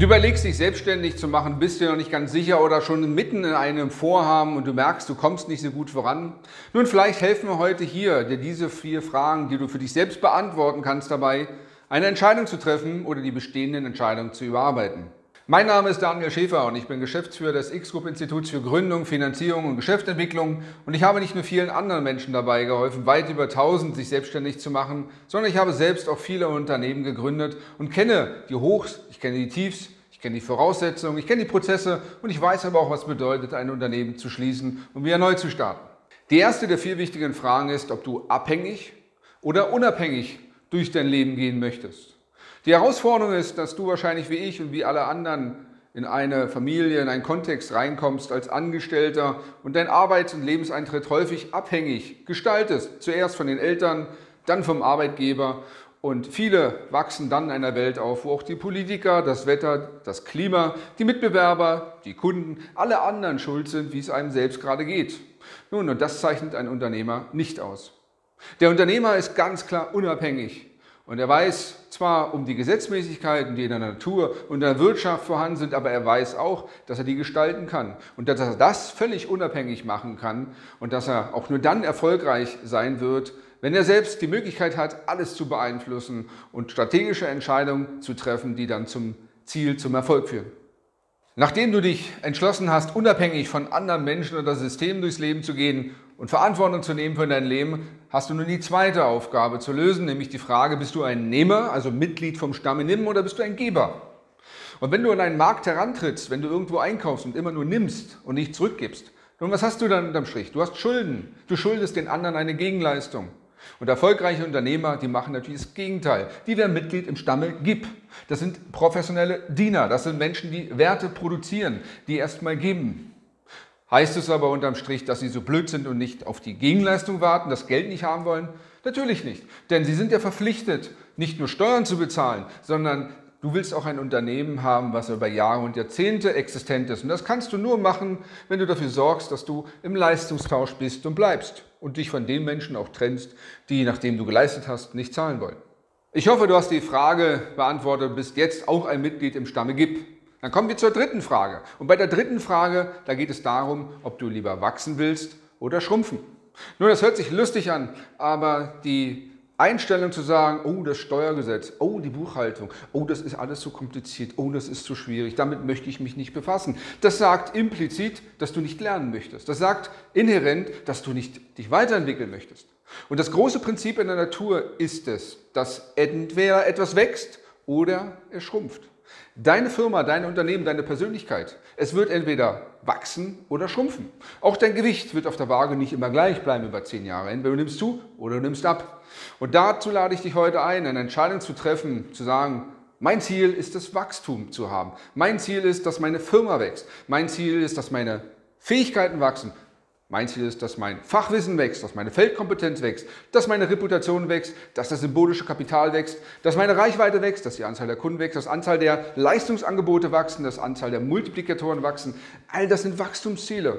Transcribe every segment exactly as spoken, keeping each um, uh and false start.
Du überlegst, dich selbstständig zu machen, bist dir noch nicht ganz sicher oder schon mitten in einem Vorhaben und du merkst, du kommst nicht so gut voran. Nun, vielleicht helfen wir heute hier, dir diese vier Fragen, die du für dich selbst beantworten kannst, dabei, eine Entscheidung zu treffen oder die bestehenden Entscheidungen zu überarbeiten. Mein Name ist Daniel Schäfer und ich bin Geschäftsführer des X-Group-Instituts für Gründung, Finanzierung und Geschäftsentwicklung und ich habe nicht nur vielen anderen Menschen dabei geholfen, weit über tausend sich selbstständig zu machen, sondern ich habe selbst auch viele Unternehmen gegründet und kenne die Hochs, ich kenne die Tiefs, ich kenne die Voraussetzungen, ich kenne die Prozesse und ich weiß aber auch, was es bedeutet, ein Unternehmen zu schließen und wieder neu zu starten. Die erste der vier wichtigen Fragen ist, ob du abhängig oder unabhängig durch dein Leben gehen möchtest. Die Herausforderung ist, dass du wahrscheinlich wie ich und wie alle anderen in eine Familie, in einen Kontext reinkommst als Angestellter und dein Arbeits- und Lebenseintritt häufig abhängig gestaltest. Zuerst von den Eltern, dann vom Arbeitgeber und viele wachsen dann in einer Welt auf, wo auch die Politiker, das Wetter, das Klima, die Mitbewerber, die Kunden, alle anderen schuld sind, wie es einem selbst gerade geht. Nun, und das zeichnet ein Unternehmer nicht aus. Der Unternehmer ist ganz klar unabhängig. Und er weiß zwar um die Gesetzmäßigkeiten, die in der Natur und in der Wirtschaft vorhanden sind, aber er weiß auch, dass er die gestalten kann und dass er das völlig unabhängig machen kann und dass er auch nur dann erfolgreich sein wird, wenn er selbst die Möglichkeit hat, alles zu beeinflussen und strategische Entscheidungen zu treffen, die dann zum Ziel, zum Erfolg führen. Nachdem du dich entschlossen hast, unabhängig von anderen Menschen oder Systemen durchs Leben zu gehen und Verantwortung zu nehmen für dein Leben, hast du nun die zweite Aufgabe zu lösen, nämlich die Frage, bist du ein Nehmer, also Mitglied vom Stamm Nimm, oder bist du ein Geber? Und wenn du an einen Markt herantrittst, wenn du irgendwo einkaufst und immer nur nimmst und nicht zurückgibst, nun, was hast du dann unterm Strich? Du hast Schulden. Du schuldest den anderen eine Gegenleistung. Und erfolgreiche Unternehmer, die machen natürlich das Gegenteil. Die werden Mitglied im Stamme Gib. Das sind professionelle Diener. Das sind Menschen, die Werte produzieren, die erstmal geben. Heißt es aber unterm Strich, dass sie so blöd sind und nicht auf die Gegenleistung warten, das Geld nicht haben wollen? Natürlich nicht. Denn sie sind ja verpflichtet, nicht nur Steuern zu bezahlen, sondern du willst auch ein Unternehmen haben, was über Jahre und Jahrzehnte existent ist. Und das kannst du nur machen, wenn du dafür sorgst, dass du im Leistungstausch bist und bleibst und dich von den Menschen auch trennst, die, nachdem du geleistet hast, nicht zahlen wollen. Ich hoffe, du hast die Frage beantwortet, bist jetzt auch ein Mitglied im Stamme Gib. Dann kommen wir zur dritten Frage. Und bei der dritten Frage, da geht es darum, ob du lieber wachsen willst oder schrumpfen. Nun, das hört sich lustig an, aber die Einstellung zu sagen, oh, das Steuergesetz, oh, die Buchhaltung, oh, das ist alles zu kompliziert, oh, das ist zu schwierig, damit möchte ich mich nicht befassen. Das sagt implizit, dass du nicht lernen möchtest. Das sagt inhärent, dass du nicht dich weiterentwickeln möchtest. Und das große Prinzip in der Natur ist es, dass entweder etwas wächst oder es schrumpft. Deine Firma, dein Unternehmen, deine Persönlichkeit, es wird entweder wachsen oder schrumpfen. Auch dein Gewicht wird auf der Waage nicht immer gleich bleiben über zehn Jahre. Entweder du nimmst zu oder du nimmst ab. Und dazu lade ich dich heute ein, eine Entscheidung zu treffen, zu sagen, mein Ziel ist es, Wachstum zu haben. Mein Ziel ist, dass meine Firma wächst. Mein Ziel ist, dass meine Fähigkeiten wachsen. Mein Ziel ist, dass mein Fachwissen wächst, dass meine Feldkompetenz wächst, dass meine Reputation wächst, dass das symbolische Kapital wächst, dass meine Reichweite wächst, dass die Anzahl der Kunden wächst, dass die Anzahl der Leistungsangebote wachsen, dass die Anzahl der Multiplikatoren wachsen. All das sind Wachstumsziele.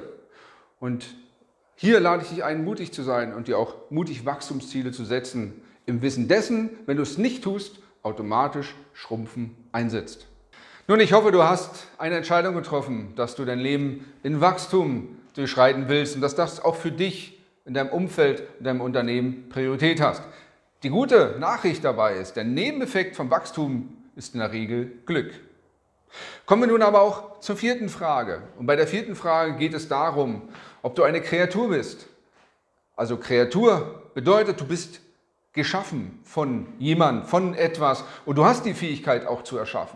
Und hier lade ich dich ein, mutig zu sein und dir auch mutig Wachstumsziele zu setzen, im Wissen dessen, wenn du es nicht tust, automatisch Schrumpfen einsetzt. Nun, ich hoffe, du hast eine Entscheidung getroffen, dass du dein Leben in Wachstum durchschreiten willst und dass das auch für dich in deinem Umfeld, in deinem Unternehmen Priorität hast. Die gute Nachricht dabei ist, der Nebeneffekt vom Wachstum ist in der Regel Glück. Kommen wir nun aber auch zur vierten Frage. Und bei der vierten Frage geht es darum, ob du eine Kreatur bist. Also Kreatur bedeutet, du bist geschaffen von jemandem, von etwas und du hast die Fähigkeit auch zu erschaffen.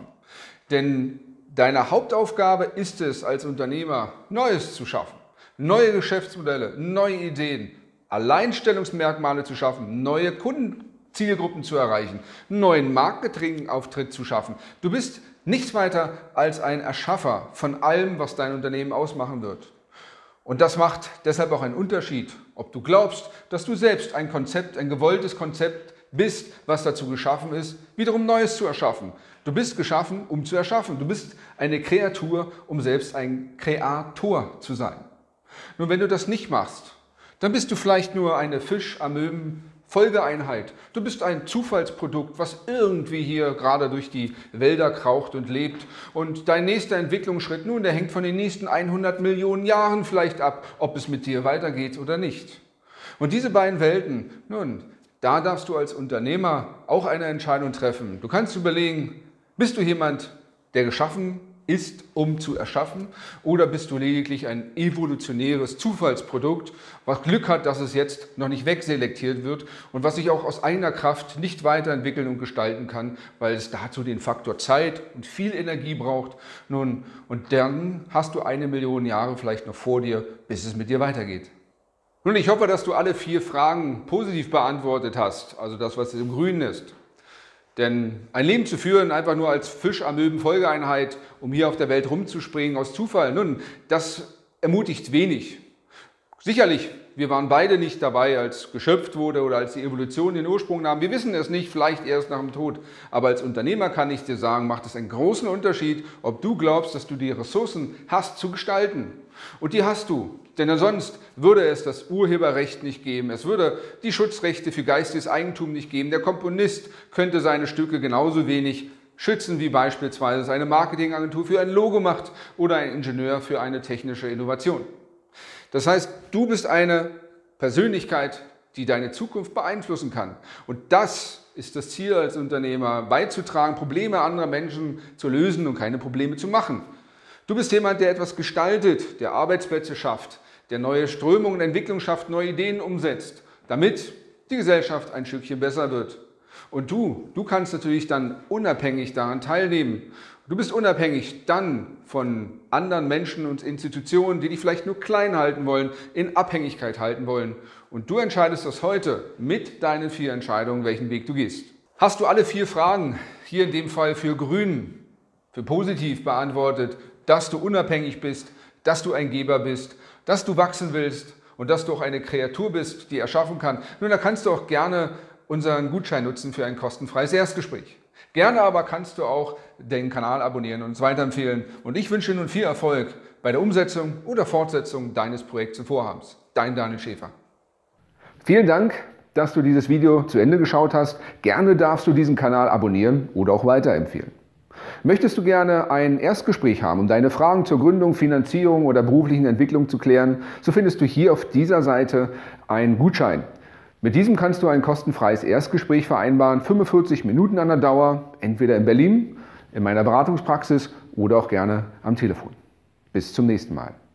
Denn deine Hauptaufgabe ist es, als Unternehmer Neues zu schaffen. Neue Geschäftsmodelle, neue Ideen, Alleinstellungsmerkmale zu schaffen, neue Kundenzielgruppen zu erreichen, einen neuen Marketingauftritt zu schaffen. Du bist nichts weiter als ein Erschaffer von allem, was dein Unternehmen ausmachen wird. Und das macht deshalb auch einen Unterschied, ob du glaubst, dass du selbst ein Konzept, ein gewolltes Konzept bist, was dazu geschaffen ist, wiederum Neues zu erschaffen. Du bist geschaffen, um zu erschaffen. Du bist eine Kreatur, um selbst ein Kreator zu sein. Nun, wenn du das nicht machst, dann bist du vielleicht nur eine Fisch-, Amöben-, Folgeeinheit. Du bist ein Zufallsprodukt, was irgendwie hier gerade durch die Wälder kraucht und lebt. Und dein nächster Entwicklungsschritt, nun, der hängt von den nächsten hundert Millionen Jahren vielleicht ab, ob es mit dir weitergeht oder nicht. Und diese beiden Welten, nun, da darfst du als Unternehmer auch eine Entscheidung treffen. Du kannst überlegen, bist du jemand, der geschaffen ist, um zu erschaffen, oder bist du lediglich ein evolutionäres Zufallsprodukt, was Glück hat, dass es jetzt noch nicht wegselektiert wird und was sich auch aus eigener Kraft nicht weiterentwickeln und gestalten kann, weil es dazu den Faktor Zeit und viel Energie braucht. Nun, und dann hast du eine Million Jahre vielleicht noch vor dir, bis es mit dir weitergeht. Nun, ich hoffe, dass du alle vier Fragen positiv beantwortet hast, also das, was im Grünen ist. Denn ein Leben zu führen, einfach nur als Fisch-Amöben-Folgeeinheit, um hier auf der Welt rumzuspringen aus Zufall, nun, das ermutigt wenig. Sicherlich, wir waren beide nicht dabei, als geschöpft wurde oder als die Evolution den Ursprung nahm. Wir wissen es nicht, vielleicht erst nach dem Tod. Aber als Unternehmer kann ich dir sagen, macht es einen großen Unterschied, ob du glaubst, dass du die Ressourcen hast zu gestalten. Und die hast du. Denn sonst würde es das Urheberrecht nicht geben, es würde die Schutzrechte für geistiges Eigentum nicht geben. Der Komponist könnte seine Stücke genauso wenig schützen, wie beispielsweise eine Marketingagentur für ein Logo macht oder ein Ingenieur für eine technische Innovation. Das heißt, du bist eine Persönlichkeit, die deine Zukunft beeinflussen kann. Und das ist das Ziel als Unternehmer, beizutragen, Probleme anderer Menschen zu lösen und keine Probleme zu machen. Du bist jemand, der etwas gestaltet, der Arbeitsplätze schafft, der neue Strömungen und Entwicklung schafft, neue Ideen umsetzt, damit die Gesellschaft ein Stückchen besser wird. Und du, du kannst natürlich dann unabhängig daran teilnehmen. Du bist unabhängig dann von anderen Menschen und Institutionen, die dich vielleicht nur klein halten wollen, in Abhängigkeit halten wollen. Und du entscheidest das heute mit deinen vier Entscheidungen, welchen Weg du gehst. Hast du alle vier Fragen, hier in dem Fall für Grün, für positiv beantwortet, dass du unabhängig bist, dass du ein Geber bist, dass du wachsen willst und dass du auch eine Kreatur bist, die erschaffen kann, nun, da kannst du auch gerne unseren Gutschein nutzen für ein kostenfreies Erstgespräch. Gerne aber kannst du auch den Kanal abonnieren und uns weiterempfehlen. Und ich wünsche dir nun viel Erfolg bei der Umsetzung oder Fortsetzung deines Projekts und Vorhabens. Dein Daniel Schäfer. Vielen Dank, dass du dieses Video zu Ende geschaut hast. Gerne darfst du diesen Kanal abonnieren oder auch weiterempfehlen. Möchtest du gerne ein Erstgespräch haben, um deine Fragen zur Gründung, Finanzierung oder beruflichen Entwicklung zu klären, so findest du hier auf dieser Seite einen Gutschein. Mit diesem kannst du ein kostenfreies Erstgespräch vereinbaren, fünfundvierzig Minuten an der Dauer, entweder in Berlin, in meiner Beratungspraxis oder auch gerne am Telefon. Bis zum nächsten Mal.